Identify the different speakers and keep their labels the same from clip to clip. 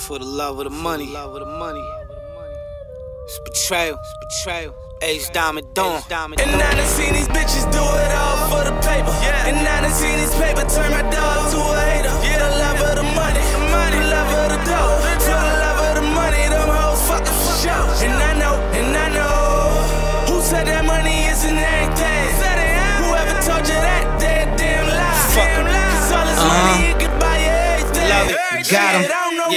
Speaker 1: For the love of the money. It's betrayal. Ace Diamond Dawn.
Speaker 2: And I done seen these bitches do it all for the paper. And I done seen this paper turn my dog to a hater. For the love of the money, the love of the dough. For the love of the money, them hoes fucking for sure. And I know who said that money isn't everything. Whoever told you that, they a damn lie. Cause all this money, it could buy you everything.
Speaker 1: Love it, you got 'em.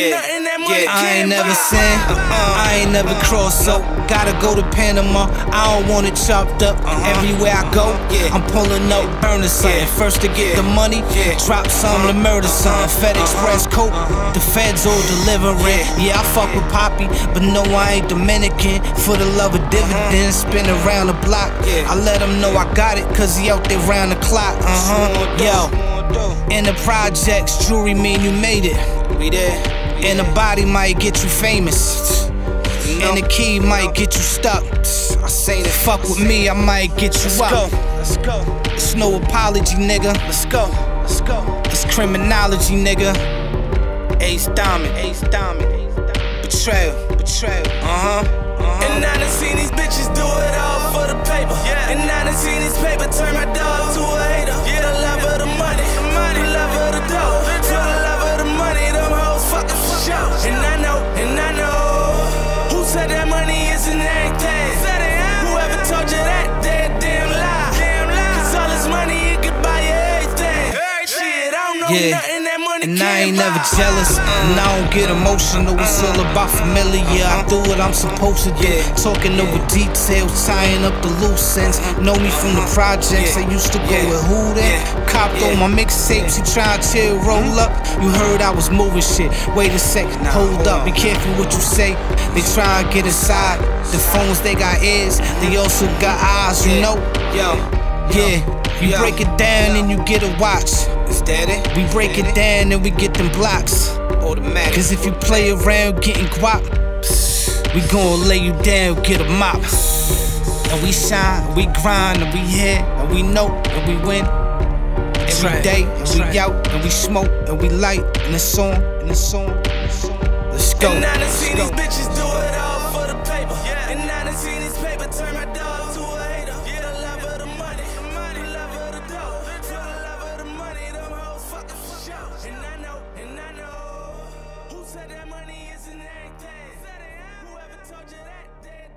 Speaker 2: I
Speaker 3: ain't never sin, I ain't never crossed, so gotta go to Panama. I don't want it chopped up. Everywhere I go, I'm pulling up, burning something. First to get the money, drop some to murder something. Fed Express coat, the feds all delivering. Yeah, I fuck with Poppy, but no, I ain't Dominican. For the love of dividends, spin around the block. I let him know I got it, cause he out there round the clock. Yo, in the projects, jewelry mean you made it.
Speaker 1: We there.
Speaker 3: And the body might get you famous, and the key might get you stuck.
Speaker 1: I say that.
Speaker 3: Fuck with me, I might get you up.
Speaker 1: Let's go.
Speaker 3: It's no apology, nigga.
Speaker 1: Let's go.
Speaker 3: It's criminology, nigga.
Speaker 1: Ace Diamond. Betrayal.
Speaker 2: And I done seen these bitches do it all for the paper. And I done seen this paper turn my dog to a hater. For the love of the money, the love of the dough. For the love of the money, them hoes fucking for sure. And I know who said that money isn't everything. Whoever told you that, they a damn lie. Cause all this money, it could buy you everything. Shit, I don't know nothing that money
Speaker 3: And
Speaker 2: can't
Speaker 3: I ain't never
Speaker 2: buy.
Speaker 3: jealous, and I don't get emotional. It's all about familiar. I do what I'm supposed to do. Talking over details, tying up the loose ends. Know me from the projects. I used to go with who then? Copped on my mixtapes. He trying to roll up. You heard I was moving shit. Wait a sec, hold up. Be careful what you say. They try to get inside. The phones, they got ears. They also got eyes. You know. You break it down and you get a watch.
Speaker 1: Is that it?
Speaker 3: We break it down and we get them blocks.
Speaker 1: Automatic.
Speaker 3: Cause if you play around getting guap, we gon' lay you down, get a mop. And we shine, we grind, and we here, and we know, and we win. Every day, and we out, and we smoke, and we light, and it's on, Let's go.
Speaker 2: And I done seen these bitches do it all for the paper. And I done seen this paper turn my dog to a hater. For the love of the money, the love of the dough. For the love of the money, them hoes fucking for sure. And I know who said that money isn't everything. Whoever told you that, they